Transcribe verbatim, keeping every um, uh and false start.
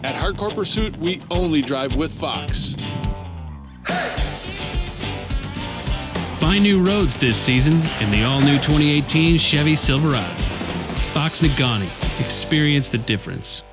At Hardcore Pursuit, we only drive with Fox. Find new roads this season in the all-new twenty eighteen Chevy Silverado. Fox Nagani. Experience the difference.